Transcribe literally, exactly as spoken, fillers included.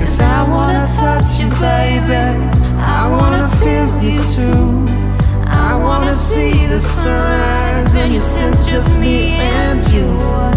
'cause I wanna touch you, baby. I wanna feel you too. I wanna see the sunrise and your sense just me and you.